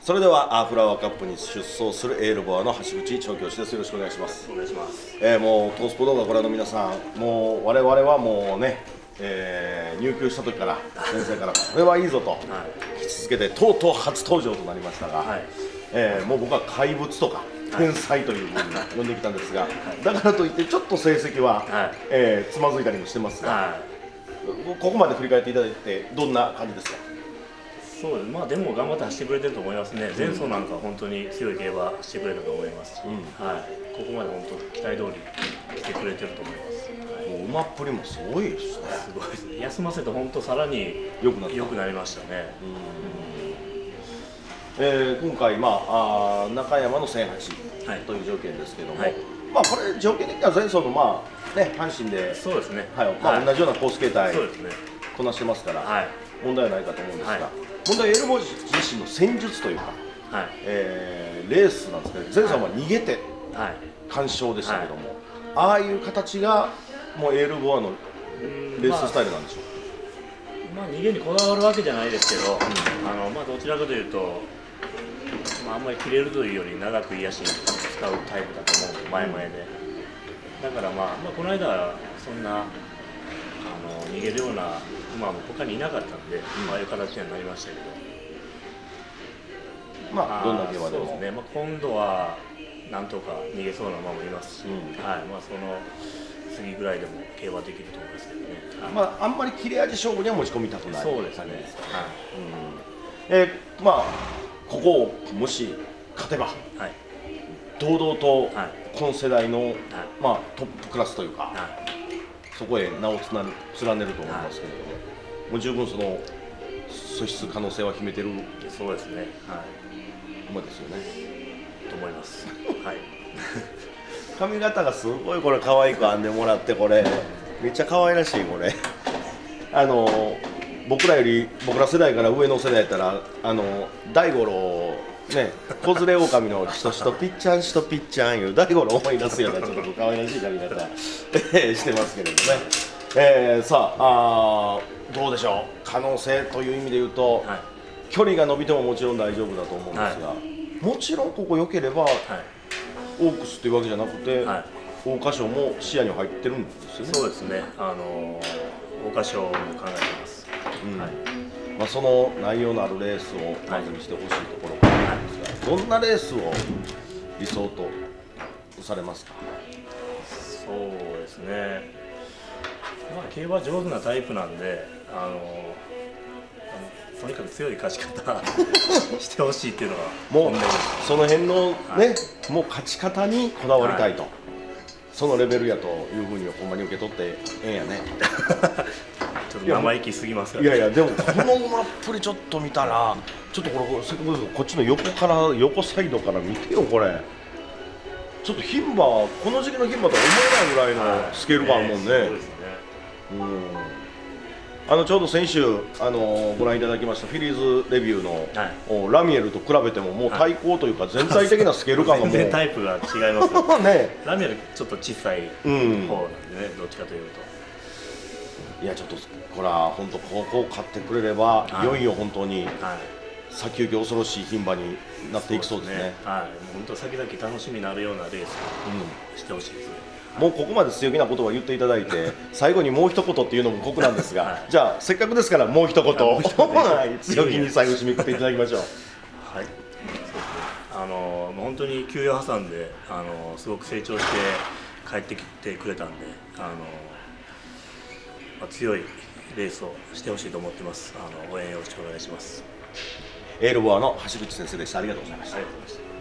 それではフラワーカップに出走するエールボアの橋口調教師です。よろしくお願いします。 お願いします。 もうトースポ動画ご覧の皆さん、もう我々はもうね、入厩した時から先生からこれはいいぞと聞き続けて、とうとう初登場となりましたが、もう僕は怪物とか天才というふうに呼んできたんですが、だからといってちょっと成績は、つまずいたりもしてますが、ここまで振り返っていただいてどんな感じですか？ そうです、まあでも頑張って走ってくれてると思いますね。前走なんか本当に強い競馬してくれたと思いますし、ここまで本当期待通り来てくれてると思います。 もう馬っぷりもすごいですね。 すごいですね。休ませて本当さらに良くなりましたね。 今回中山の1008という条件ですけども、まあこれ条件的には前走の阪神でそうですね。 同じようなコース形態こなしてますから問題はないかと思うんですが、問題はエルボ自身の戦術というか、レースなんですけど、前走は逃げて完勝でしたけども、ああいう形がもうエルボアのレーススタイルなんでしょうか？ 逃げにこだわるわけじゃないですけど、どちらかというと、あんまり切れるというより長く癒しに使うタイプだと思う、前々で。だからこの間はそんな逃げるような馬も他にいなかったんで、ああいう形にはなりましたけど、 どんな競馬でもそうですね、今度はなんとか逃げそうな馬もいますし、その次ぐらいでも競馬できると思いますけどね。 あんまり切れ味勝負には持ち込みたくない。 そうですね。 ここをもし勝てば、堂々とこの世代のトップクラスというか、そこへ名を連ねると思いますけれども、もう十分その素質可能性は秘めてる。 そうですね。 馬ですよね。 と思います。 髪型がすごいこれ可愛く編んでもらって、これめっちゃ可愛らしい。これ僕ら世代から上の世代やったら大五郎ね、子連れ狼のしとしとぴっちゃんしとぴっちゃんいう大五郎思い出すようなちょっと可愛らしい髪型してますけれどね。さあどうでしょう、可能性という意味で言うと、距離が伸びてももちろん大丈夫だと思うんですが、もちろんここ良ければ、オークスというわけじゃなくて、桜花賞も視野に入ってるんですよね。 そうですね。桜花賞も考えてます。 その内容のあるレースをまず見せてほしいところなんですが、どんなレースを理想とされますか？ そうですね。競馬上手なタイプなんで、とにかく強い勝ち方してほしいっていうのがもうその辺のね、もう勝ち方にこだわりたいと、そのレベルやというふうにほんまに受け取ってええんやね。 ちょっと生意気すぎますからね。いやいや、でもこの馬っぷりちょっと見たら、ちょっとこっちの横サイドから見てよ、これちょっと牝馬、この時期の牝馬とは思えないぐらいのスケール感あるもんね。ちょうど先週ご覧いただきましたフィリーズレビューの、ラミエルと比べてももう対抗というか全体的なスケール感がもう全然タイプが違いますよね。ラミエルちょっと小さい方なんでね、どっちかというと。 いや、ちょっとこれは本当ここを勝ってくれれば、いよいよ本当に先行き恐ろしい牝馬になっていきそうですね。 本当先々楽しみになるようなレースをしてほしいですね。 もうここまで強気なことを言っていただいて、最後にもう一言っていうのも酷なんですが、じゃあせっかくですからもう一言強気に最後締めくくっていただきましょう。 はい、そうですね。本当に休養挟んですごく成長して帰ってきてくれたんで、強いレースをしてほしいと思ってます。応援よろしくお願いします。 エールボアの橋口先生でした。ありがとうございました。